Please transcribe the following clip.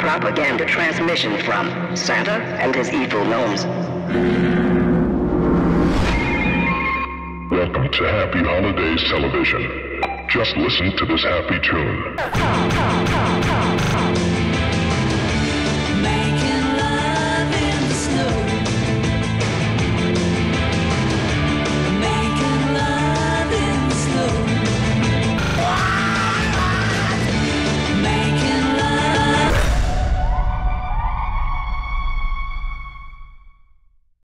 propaganda transmission from Santa and his evil gnomes. Welcome to Happy Holidays Television. Just listen to this happy tune.